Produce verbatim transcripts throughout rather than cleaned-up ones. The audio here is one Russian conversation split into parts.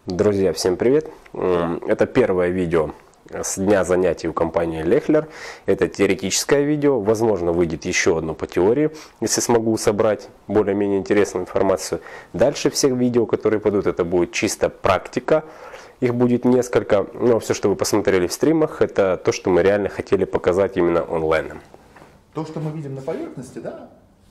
Друзья, всем привет! Это первое видео с дня занятий у компании Lechler. Это теоретическое видео. Возможно, выйдет еще одно по теории, если смогу собрать более-менее интересную информацию. Дальше всех видео, которые пойдут, это будет чисто практика. Их будет несколько, но все, что вы посмотрели в стримах, это то, что мы реально хотели показать именно онлайн. То, что мы видим на поверхности, да?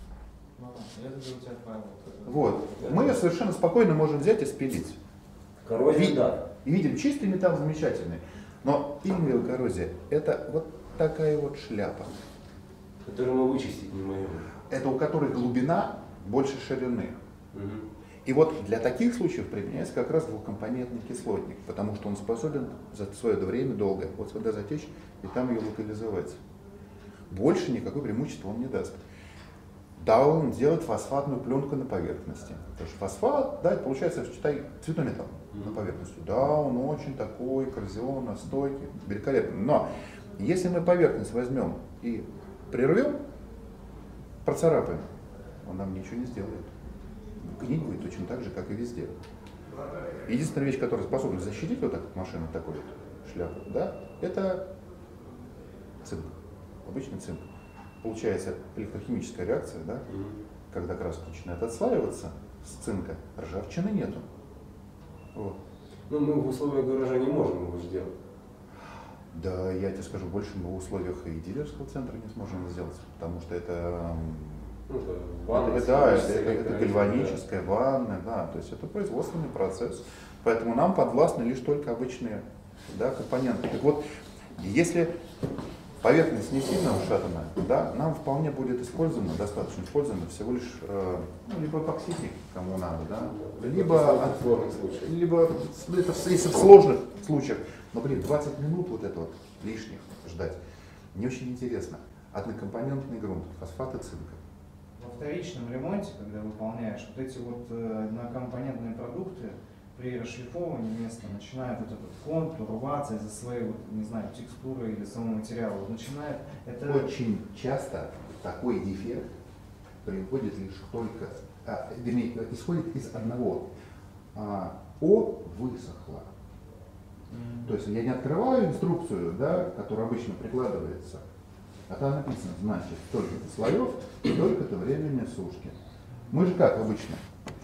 Вот. Мы совершенно спокойно можем взять и спилить. Коррозия, да. И видим чистый металл, замечательный. Но пилинговая коррозия – это вот такая вот шляпа. Которую мы вычистить не можем. Это у которой глубина больше ширины. Угу. И вот для таких случаев применяется как раз двухкомпонентный кислотник, потому что он способен за свое время долго вот сюда затечь и там ее локализовать. Больше никакой преимущества он не даст. Да, он делает фосфатную пленку на поверхности. Потому что фосфат, да, это получается, считай, цветной металл на поверхности. Да, он очень такой коррозионно-стойкий, великолепный. Но если мы поверхность возьмем и прервем, процарапаем, он нам ничего не сделает. Гнить будет точно так же, как и везде. Единственная вещь, которая способна защитить вот эту машину, такой вот шляпу, да, это цинк, обычный цинк. Получается электрохимическая реакция, да, mm-hmm. когда краска начинает отслаиваться с цинка, ржавчины нету. Вот. Ну, мы в условиях гаража не можем его сделать. Да, я тебе скажу больше, мы в условиях и дилерского центра не сможем сделать, потому что это, ну, это, ванна, это, да, это, это, это гальваническая да. ванна, да, то есть это производственный процесс, поэтому нам подвластны лишь только обычные, да, компоненты. Так вот, если поверхность не сильно ушатана, да, нам вполне будет использовано, достаточно использовано всего лишь э, ну, либо эпоксидник, кому надо, да, либо, от, либо это, если в сложных случаях, но блин, двадцать минут вот это вот лишних ждать не очень интересно. Однокомпонентный грунт, фосфаты цинка. Во вторичном ремонте, когда выполняешь вот эти вот однокомпонентные продукты, при расшлифовании места начинает вот этот контур рваться из-за своей, вот, не знаю, текстуры или самого материала. Вот начинает это... Очень часто такой дефект приходит лишь только, а, вернее, исходит из одного. А, О высохло. Mm-hmm. То есть я не открываю инструкцию, да, которая обычно прикладывается, а там написано, значит, столько-то слоев, столько-то времени сушки. Мы же как обычно?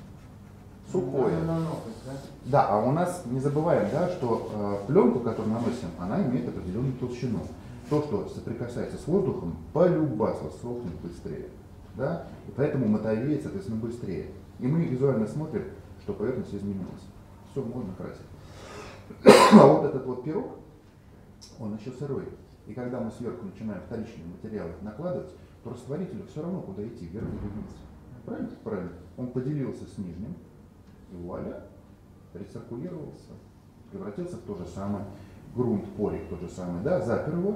Сухое. На ноготь, да? Да, а у нас не забываем, да, что э, пленку, которую наносим, она имеет определенную толщину. То, что соприкасается с воздухом, полюбасло сохнет быстрее. Да? И поэтому мотовеет, соответственно, быстрее. И мы визуально смотрим, что поверхность изменилась. Все, можно красить. А вот этот вот пирог, он еще сырой. И когда мы сверху начинаем вторичные материалы накладывать, то растворителю все равно куда идти, вверх или вниз. Правильно? Правильно. Он поделился с нижним. И вуаля, рециркулировался, превратился в то же самое, грунт, порик тот же самый, да, запер его,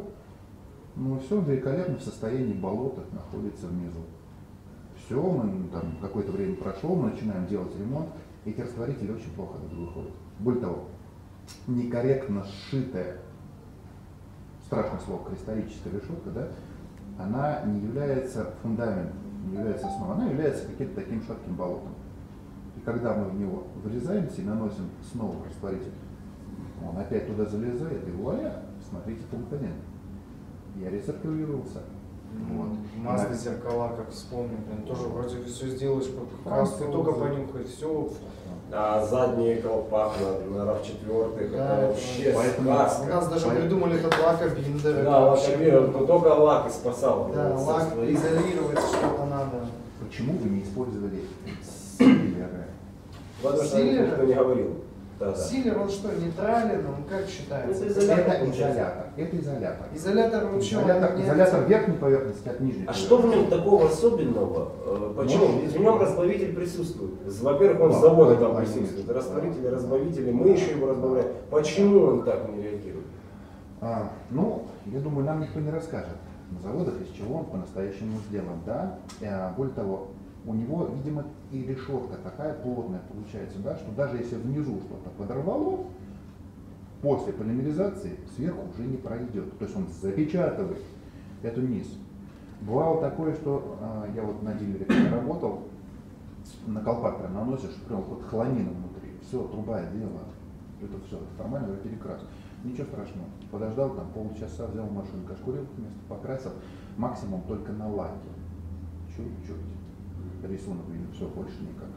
ну все, великолепно в состоянии болота находится внизу. Все, мы там какое-то время прошло, мы начинаем делать ремонт, эти растворители очень плохо выходят. Более того, некорректно сшитая, страшное слово, кристаллическая решетка, да, она не является фундаментом, не является основой, она является каким-то таким шатким болотом. И когда мы в него врезаемся и наносим снова растворитель, он опять туда залезает, и вуаля, смотрите, компонент. Я рециркулировался. Вот. Масло, зеркала, как вспомнил, блин, тоже вроде все сделаешь, краску только понюхать, все. А задний колпак на, на рав четыре, да, это вообще поэтому сказка. У нас даже придумали этот лакобиндер. Да, лакобиндер, только лак и спасал. Да, лак изолировать что-то надо. Почему вы не использовали силлеры? Потому что никто не говорил. Да, да. Силлер, он что, нейтрален, он как считается? Это изолятор. Это изолятор. Это изолятор. Изолятор вообще изолятор, изолятор верхней поверхности от нижней. А что в нем такого особенного? Почему? Ведь в нем разбавитель присутствует. Во-первых, он с завода там присутствует. Растворители, разбавители, мы еще его разбавляем. Почему он так не реагирует? А, ну, я думаю, нам никто не расскажет на заводах, из чего он по-настоящему сделан. Да? А, более того, у него, видимо, и решетка такая плотная получается, да, что даже если внизу что-то подорвало, после полимеризации сверху уже не пройдет. То есть он запечатывает эту низ. Бывало такое, что э, я вот на дилере когда работал, на колпак прям наносишь, прям вот хламина внутри, все, труба дело, Это все, это формально, это перекрас. Ничего страшного. Подождал там полчаса, взял машину, кашкурил вместо покрасил. Максимум только на лаке. Чуть-чуть. Рисунок видим, все, больше никак.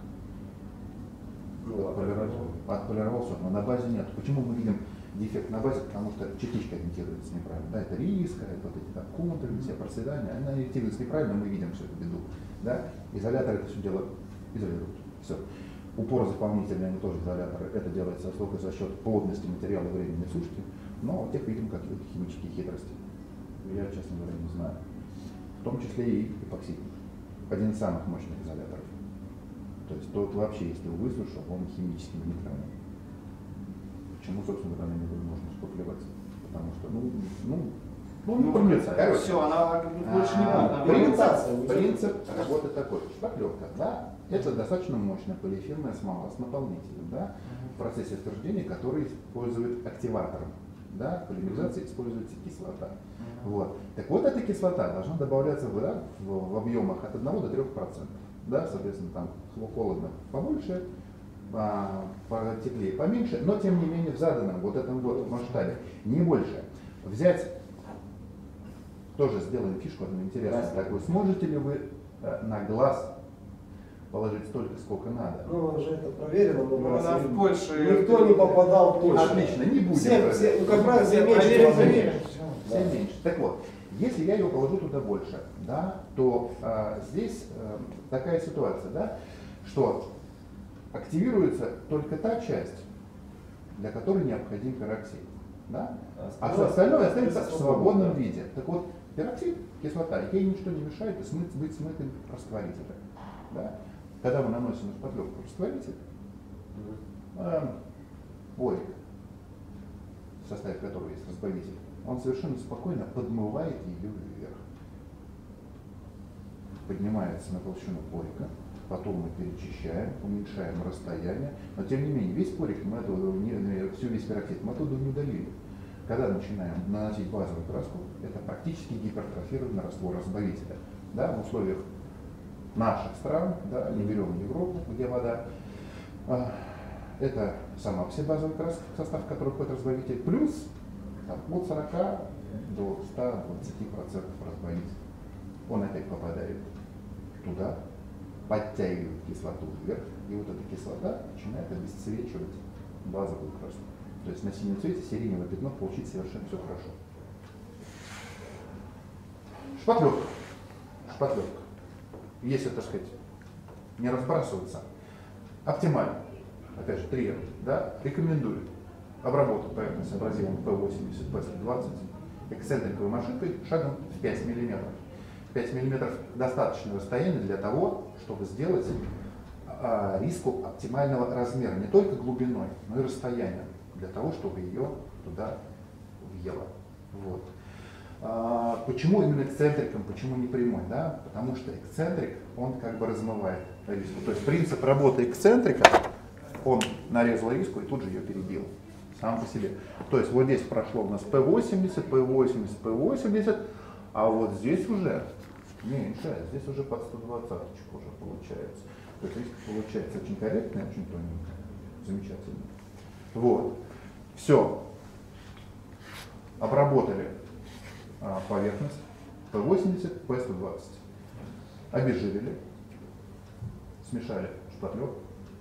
Отполировал, отполировался, но на базе нет. Почему мы видим дефект на базе? Потому что частичка ориентируется неправильно. Да, это риска, это вот эти там контуры, все проседания, она ориентируется неправильно, мы видим всю эту беду. Да? Изолятор это все дело изолирует. Все. Упор заполнительный, они тоже изоляторы. Это делается только за счет плотности материала и временной сушки. Но у тех видим какие-то химические хитрости. Я, честно говоря, не знаю. В том числе и эпоксид. Один из самых мощных изоляторов. То есть тот вообще, если высушил, он химически нейтральный. Почему, собственно говоря, на него можно шпаклеваться? Потому что, ну, ну, ну, не помнится. Короче, все, она больше не А, будет. Принцип, принцип работы такой. Шпаклевка, да, это достаточно мощная полиэфирная смола с наполнителем, да, в процессе стержения, который использует активатором. Да, в полимеризации используется кислота. Вот. Так вот, эта кислота должна добавляться в, да, в, в объемах от одного до трёх процентов. Да, соответственно, там холодно побольше, а, потеплее поменьше, но тем не менее в заданном вот этом вот масштабе, не больше. Взять, тоже сделаем фишку одну интересную такую, сможете ли вы э, на глаз положить столько, сколько надо? Ну, уже это проверено, но Ну, она в Польше. никто не попадал точно. Отлично, не будем. Все, все, ну, как правило, все меньше Проверим, положили. проверим. Все меньше. Так вот, если я ее положу туда больше, да, то а, здесь а, такая ситуация, да, что активируется только та часть, для которой необходим пероксид. Да? А все остальное остается в свободном виде. Так вот, пероксид, кислота, ей ничто не мешает смыть, быть смытым растворителем. Да? Когда мы наносим на шпаклевку растворитель, э, порик, в составе которого есть разбавитель, он совершенно спокойно подмывает ее вверх. Поднимается на толщину порика, потом мы перечищаем, уменьшаем расстояние, но тем не менее весь порик, мы эту, не, всю весь пероксид мы оттуда не удалили. Когда начинаем наносить базовую краску, это практически гипертрофированный раствор разбавителя. Да, в условиях наших стран, да, не берем Европу, где вода, а, это сама все базовые краски, в состав которых входит разбавитель, плюс там, от сорока до ста двадцати процентов разбавитель. Он опять попадает туда, подтягивает кислоту вверх, и вот эта кислота начинает обесцвечивать базовую краску. То есть на синем цвете сиреневое пятно получить совершенно все хорошо. Шпатлевка. Шпатлевка. Если, так сказать, не разбрасываться, оптимально. Опять же, Триер, да, рекомендует обработать поверхность абразивом пэ восемьдесят, пэ сто двадцать эксцентриковой машинкой шагом в пять миллиметров. пять миллиметров достаточное расстояние для того, чтобы сделать а, риску оптимального размера, не только глубиной, но и расстоянием, для того, чтобы ее туда въело. Вот. А, почему именно эксцентриком, почему не прямой? Да? Потому что эксцентрик, он как бы размывает риску. То есть принцип работы эксцентрика, он нарезал риску и тут же ее перебил. Сам по себе. То есть вот здесь прошло у нас пэ восемьдесят, пэ восемьдесят, пэ восемьдесят, а вот здесь уже меньше, здесь уже под сто двадцать уже получается. То есть риск получается очень корректный, очень тоненький. Замечательно. Вот. Все. Обработали а, поверхность пэ восемьдесят, пэ сто двадцать. Обезжирили. Смешали шпатлевку.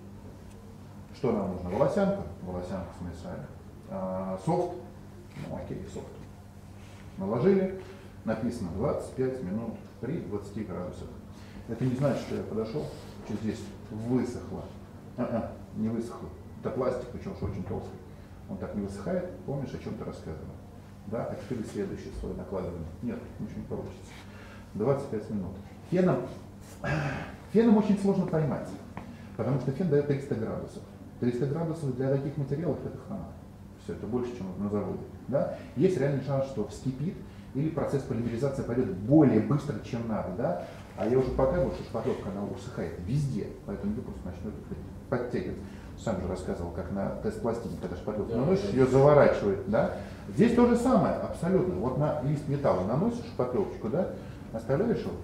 Что нам нужно? Волосянка. Волосянку смешали. А, софт. Ну окей, софт. Наложили. Написано двадцать пять минут при двадцати градусах. Это не значит, что я подошел, что здесь высохло. А-а, не высохло. Это пластик, причем что очень толстый. Он так не высыхает. Помнишь, о чем ты рассказывал? Да, а теперь следующий слой накладываем. Нет, ничего не получится. двадцать пять минут. Феном, феном очень сложно поймать, потому что фен дает триста градусов. триста градусов для таких материалов это хана. Все, это больше, чем на заводе. Да? Есть реальный шанс, что вскипит или процесс полимеризации пойдет более быстро, чем надо. Да? А я уже показывал, что шпатлевка она усыхает везде, поэтому ее просто начнет подтягивать. Сам же рассказывал, как на тест-пластине, когда шпатлевку да, наносишь, ее заворачивает. Да? Здесь то же самое, абсолютно. Вот на лист металла наносишь шпатлевочку, да? Оставляешь его,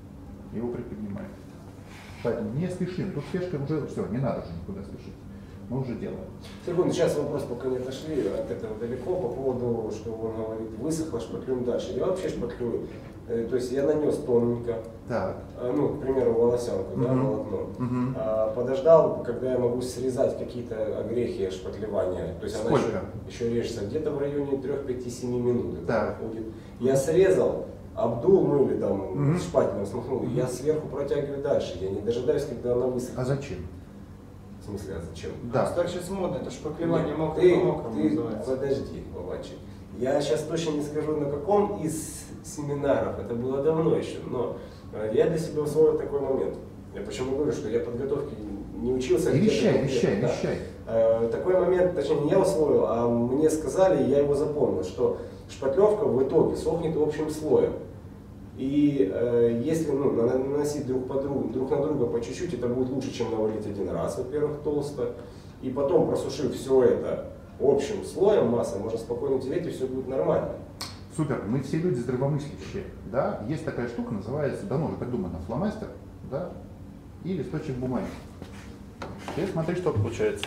его приподнимает. Поэтому не спешим. Тут спешка уже все, не надо уже никуда спешить. мы уже делаем. Секунду, сейчас вопрос, пока не отошли от этого далеко, по поводу, что он говорит, высохло, шпаклюем дальше. Я вообще шпаклюю, э, то есть я нанес тоненько, Так. э, ну, к примеру, волосянку, Мгм. да, волокно, Мгм. а, подождал, когда я могу срезать какие-то огрехи шпаклевания, то есть она Сколько? еще, еще режется где-то в районе трёх-пяти-семи минут. это Так. проходит. Я срезал, обдул, ну или там Мгм. шпателем смахнул, Мгм. я сверху протягиваю дальше, я не дожидаюсь, когда она высохнет. А зачем? В смысле, а зачем? Да. Так сейчас модно, это шпаклевание Нет, мокрым ты, на мокром ты называется. подожди, Вовачик. Я сейчас точно не скажу, на каком из семинаров, это было давно еще, но э, я для себя усвоил такой момент. Я почему говорю, что я подготовки не учился. И где-то вещай, конкретно, вещай, да. вещай. Э, Такой момент, точнее не я усвоил, а мне сказали, и я его запомнил, что шпатлевка в итоге сохнет общим слоем. И э, если ну, на- наносить друг, по другу, друг на друга по чуть-чуть, это будет лучше, чем навалить один раз, во-первых, толсто. И потом, просушив все это общим слоем массы, можно спокойно тереть, и все будет нормально. Супер, мы все люди здравомыслящие, да, есть такая штука, называется, давно уже придумана, фломастер, да, и листочек бумаги. Теперь смотри, что получается.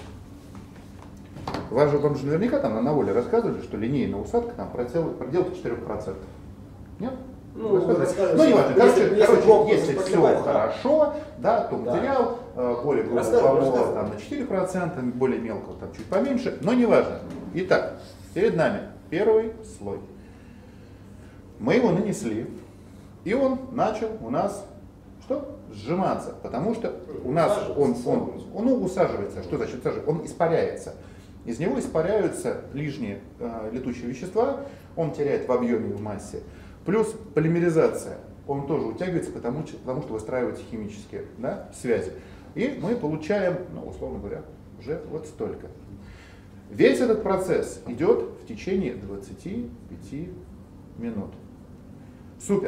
Вас же, вам же наверняка там на наволе рассказывали, что линейная усадка там проделка четыре процента. Нет? Ну, Рассказывали? рассказывали. Ну, не важно. Если- Короче, если короче, плохо если все распаковать, да. хорошо, да, то Да. материал э, более грубого Рассказывай, помола рассказывай. там на четыре процента, более мелкого там чуть поменьше, но не важно. Итак, перед нами первый слой. Мы его нанесли, и он начал у нас что? Сжиматься, потому что у нас он, он, он ну, усаживается. Что значит усаживается? Он испаряется. Из него испаряются лишние э, летучие вещества, он теряет в объеме и в массе. Плюс полимеризация, он тоже утягивается, потому, что- потому что выстраиваются химические, да, связи. И мы получаем, ну, условно говоря, уже вот столько. Весь этот процесс идет в течение двадцати пяти минут. Супер.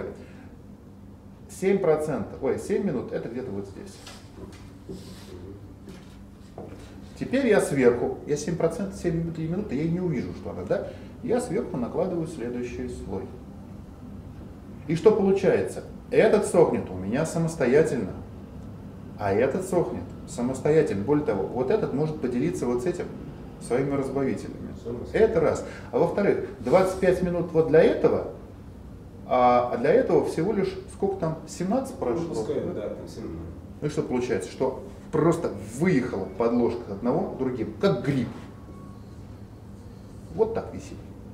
семь процентов, ой, семь минут, это где-то вот здесь. Теперь я сверху, я семь процентов, семь минут, я и не увижу, что она, да? Я сверху накладываю следующий слой. И что получается? Этот сохнет у меня самостоятельно, а этот сохнет самостоятельно. Более того, вот этот может поделиться вот с этим своими разбавителями. Это раз. А во-вторых, двадцать пять минут вот для этого, а для этого всего лишь, сколько там, семнадцать прошло? Ну, пускай, да, там семнадцать. Ну и что получается? Что просто выехала подложка от одного к другим, как гриб. Вот так висит.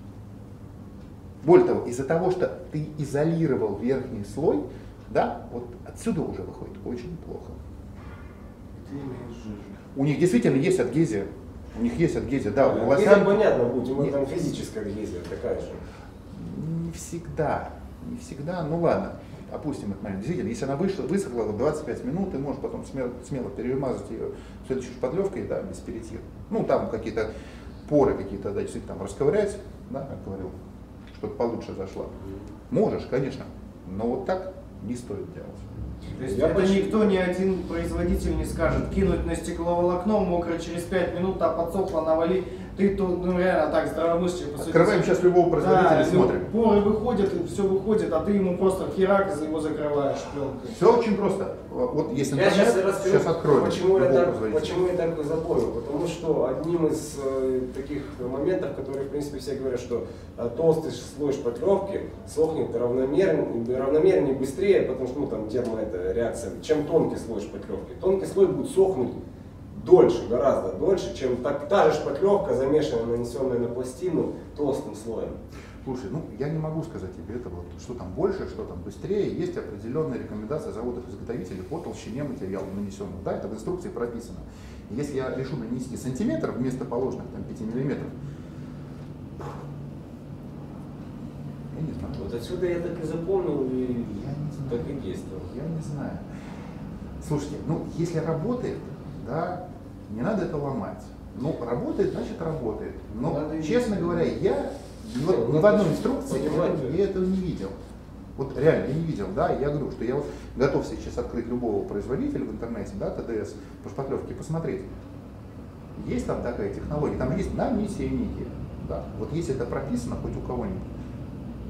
Более того, из-за того, что ты изолировал верхний слой, да, вот отсюда уже выходит очень плохо. Ты имеешь жижу. У них действительно есть адгезия. У них есть адгезия, да, у Это волосянки. понятно будет, ему Нет. там физическая адгезия такая же. Не всегда, не всегда, ну ладно, опустим этот момент. Действительно, если она вышла, высохла в двадцать пять минут, ты можешь потом смело, смело перемазать ее следующей шпатлевкой, да, без перетира. Ну, там какие-то поры какие-то, да, действительно там расковырять, да, как говорил, чтобы получше зашла. Можешь, конечно, но вот так не стоит делать. То есть Я это почти- никто, ни один производитель не скажет, кинуть на стекловолокно, мокро через пять минут, а подсохло, навали. Ты тут, ну реально так здравомыслие посудить. Открываем сейчас любого производителя, Да, смотрим. поры выходят, и все выходит, а ты ему просто херак и его закрываешь пленкой. Все очень просто. Вот есть Я интернет, сейчас расскажу, сейчас откроем. почему я, любого так, производителя. почему я так запомнил. Потому что одним из э, таких моментов, которые, в принципе, все говорят, что э, толстый слой шпатлевки сохнет равномернее, равномернее быстрее, потому что ну, там термо это реакция, чем тонкий слой шпатлевки. Тонкий слой будет сохнуть дольше, гораздо дольше, чем так, та же шпатлевка, замешанная, нанесенная на пластину толстым слоем. Слушай, ну я не могу сказать тебе это, вот, что там больше, что там быстрее. Есть определенные рекомендации заводов-изготовителей по толщине материала нанесенного. Да, это в инструкции прописано. Если я решу нанести сантиметр вместо положенных там, пяти миллиметров, я не знаю. Вот отсюда я так и запомнил и Я не знаю. так и действовал. Я не знаю. Слушайте, ну если работает, да, не надо это ломать. Ну, работает, значит работает. Но, Надо честно видеть. говоря, я ни, в- Ну, ни в надо одной инструкции понимать, этого- да. я этого не видел. Вот реально, я не видел, да, я говорю, что я вот готов сейчас открыть любого производителя в интернете, да, ТДС, по шпатлевке, посмотреть. Есть там такая технология, там есть нанесенники, да. Вот если это прописано хоть у кого-нибудь,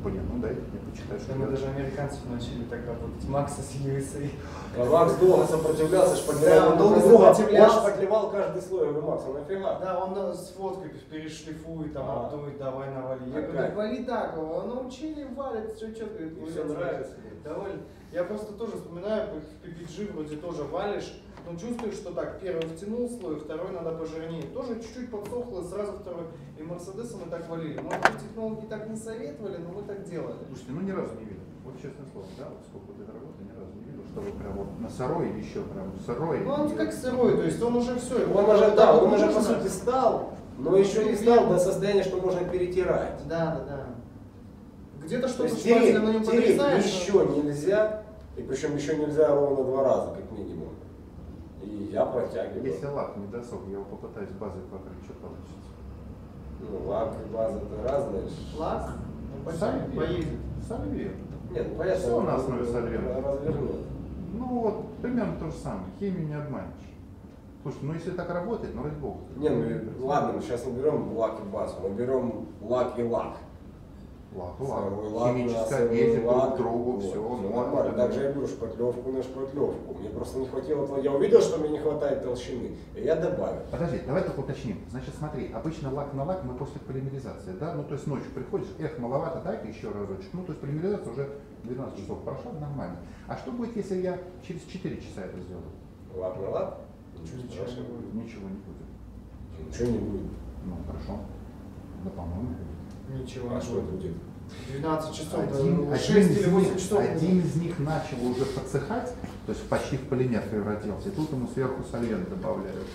Блин, ну дайте мне почитать, что Мы я- даже американцев научили так работать. Макса с ю эс эй. А Макс долго сопротивлялся, шпатлевал Да, долго друг друга. Он сопротивлялся. шпатлевал каждый слой. Я говорю, Макс, а нафига? Да, он нас с фоткой перешлифуй, там, А. обдуй, давай навали. Я А говорю, как? так вали так, его научили, валит, все четко. И все нравится. Довольно. Я просто тоже вспоминаю, как в пи пи джи вроде тоже валишь, но чувствуешь, что так, первый втянул слой, второй надо пожирнее. Тоже чуть-чуть подсохло, сразу второй. И Мерседеса мы так валили. Может быть, технологии так не советовали, но мы так делали. Слушайте, ну ни разу не видел. Вот честное слово, да, вот сколько вот этой работы, ни разу не видел, чтобы прям вот на сырой или еще прям сырой. Ну он как сырой, то есть он уже все. Он уже, да, он уже по сути стал, но еще не стал до состояния, что можно перетирать. Да, да, да. Где-то То что-то есть шпателем на нем тереть, тереть подрезаешь. еще нельзя, и причем еще нельзя ровно два раза, как минимум. И я протягиваю. Если лак не досох, я его попытаюсь базой покрыть, что получится? Ну, лак и база это разные. Лак? Ну, Сальвия. поедет. Сальвия. Нет, ну понятно, Всё он на основе сольвента. развернет. Ну вот, примерно то же самое. Химию не обманешь. Слушайте, ну если так работает, ну ради бога. Не, ну и- ладно, мы сейчас не берем лак и базу, мы берем лак и лак. Лак, Сырой лак. лак, Химическая сырой ездит друг лак. к другу, Вот, все. всё нормально. Также я беру шпатлевку на шпатлевку. Мне просто не хватило, тол- я увидел, что мне не хватает толщины, и я добавил. Подожди, давай только уточним. Значит, смотри, обычно лак на лак мы после полимеризации, да? Ну то есть ночью приходишь, эх, маловато, дай-ка еще разочек. Ну то есть полимеризация уже двенадцать часов прошла, нормально. А что будет, если я через четыре часа это сделаю? Лак на лак? Ничего Ничего страшного. не будет. Ничего не будет. Ничего не будет. Ну хорошо. Да, по-моему, будет. Ничего А не что будет. будет? двенадцать часов, Один, да, один шесть из или них- восемь часов. один из них начал уже подсыхать, то есть почти в полимер превратился, и тут ему сверху сольвент добавляют.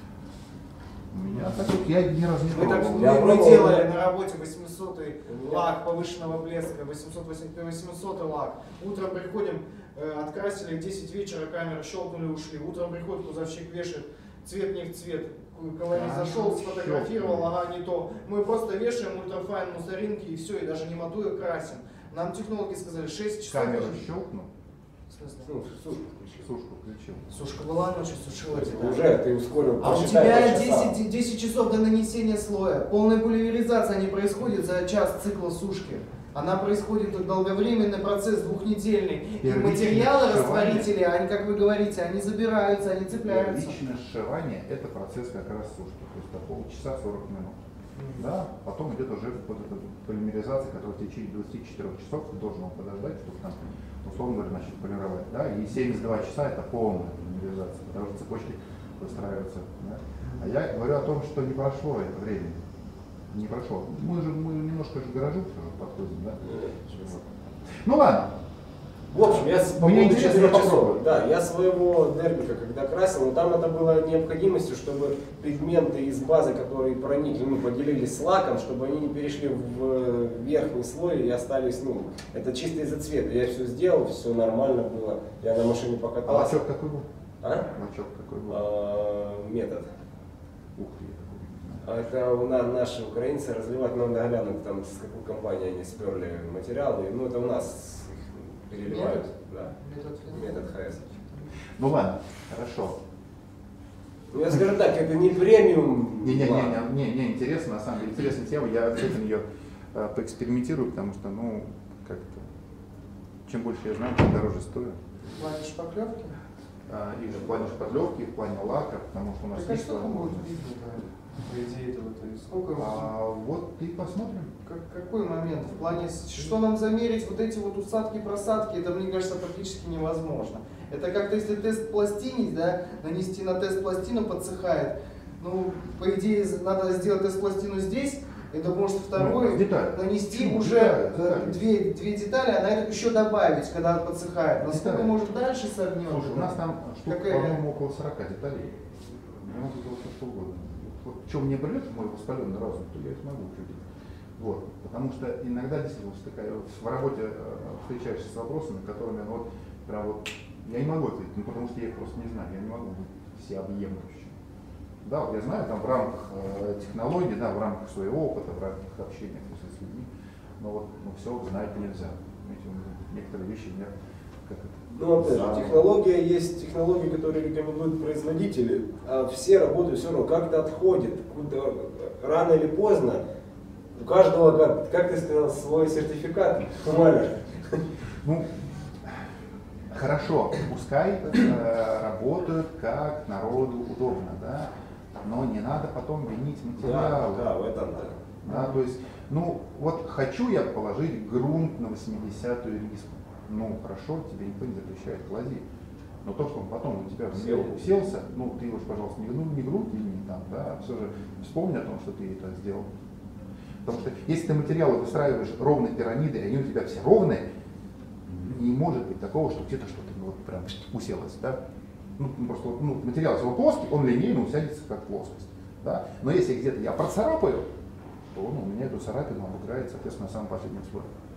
У меня так вот, я ни разу не Мы, так, пробовал. мы, Я мы пробовал, делали да. на работе восьмисотый У меня- лак повышенного блеска, восемьсот восьмисотый лак. Утром приходим, э, открасили, в десять вечера камеры щелкнули, ушли. Утром приходит кузовщик, вешает, цвет не в цвет. Колорист А, зашел, сфотографировал, щелкнули. ага, не то. Мы просто вешаем ультрафайн мусоринки и все, и даже не мотуя красим. Нам технологи сказали шесть часов. Камеру даже- щелкнул, В смысле? Ну, сушку включил. сушку включил. Сушка была ночью, сушила То есть тебя. уже ты ускорил. А у посчитай тебя полчаса. десять, десять часов до нанесения слоя. Полная полимеризация не происходит за час цикла сушки. Она происходит как долговременный процесс, двухнедельный. И Первичное материалы сшивание. растворители, они, как вы говорите, они забираются, они цепляются. Личное сшивание – это процесс как раз сушки, то есть до полчаса сорок минут. Мгм. Да, потом идет уже вот эта полимеризация, которая в течение двадцати четырёх часов ты должен его подождать, чтобы там, условно говоря, начать полировать. Да? И семьдесят два часа это полная полимеризация, потому что цепочки выстраиваются. Да? А я говорю о том, что не прошло это время. Не прошло. Мы же мы немножко же к гаражу тоже подходим, да? Вот. Ну ладно. В общем, я с- по Мне поводу интересно четырёх часов, попробовать. да, я своего дербика, когда красил, но там это было необходимостью, чтобы пигменты из базы, которые проникли, ну, поделились с лаком, чтобы они не перешли в верхний слой и остались, ну, это чисто из-за цвета. Я все сделал, все нормально было, я на машине А покатался. лачок какой был? А? Лачок какой был? А, метод. Ух ты, я такой не знаю. А это у нас наши украинцы разливать, надо глянуть, там с какой компании они сперли материалы, ну это у нас их переливают, да, метод ХС. Ну ладно, хорошо. Ну я скажу так, это не премиум. Не, не, не, лак. не, не, не, интересно, на самом деле, интересная тема, я обязательно ее э, поэкспериментирую, потому что, ну, как-то, чем больше я знаю, тем дороже стоит. В плане шпаклевки? А, и в плане шпатлевки, и в плане лака, потому что у нас Так а есть сколько будет возможность. видно, да, по идее этого? То есть сколько, А, вот и посмотрим. как- какой момент? В плане, с- что нам замерить, вот эти вот усадки, просадки, это, мне кажется, практически невозможно. Это как-то, если тест пластинить, да, нанести на тест пластину, подсыхает. Ну, по идее, з- надо сделать тест пластину здесь, и потому что второй Ну, деталь. нанести Почему? уже Деталь, э, деталь. две, две детали, а на это еще добавить, когда подсыхает. Насколько Деталь. может дальше согнем? Слушай, у нас там штук, Какая? по-моему, около сорока деталей. Я могу делать все, что угодно. Вот, вот что мне придет в мой воспаленный разум, то я это могу учудить. Вот. Потому что иногда действительно стыкаю- в работе э, встречаешься с вопросами, которыми, ну, вот, прям вот, я не могу ответить, ну, потому что я их просто не знаю, я не могу быть всеобъемлющим. Да, вот я знаю, там в рамках э, технологий, да, в рамках своего опыта, в рамках общения с людьми, но вот ну, все знать нельзя. Знаете, некоторые вещи мне как это. Ну, опять же, за- технология есть технологии, которые рекомендуют производители, а все работают все равно как-то отходит. Куда, рано или поздно У каждого, как, как ты сказал, свой сертификат маляр. Ну, хорошо, пускай э, работают как народу удобно, да, но не надо потом винить материалы. Да, да, в этом да. Да, то есть, ну, вот хочу я положить грунт на восьмидесятую риску. Ну, хорошо, тебе никто не запрещает, клади. Но то, что он потом у тебя в него уселся, ну, ты его, пожалуйста, не, ну, не грунт, не, не там, да, а все же вспомни о том, что ты это сделал. Потому что если ты материалы выстраиваешь ровной пирамидой, и они у тебя все ровные, не может быть такого, что где-то что-то ну, вот прям уселось, да. Ну, просто вот, ну, материал, если он плоский, он линейно усядется как плоскость. Да? Но если где-то я процарапаю, то ну, у меня эту царапину обыграет, соответственно, на самом последнем слое.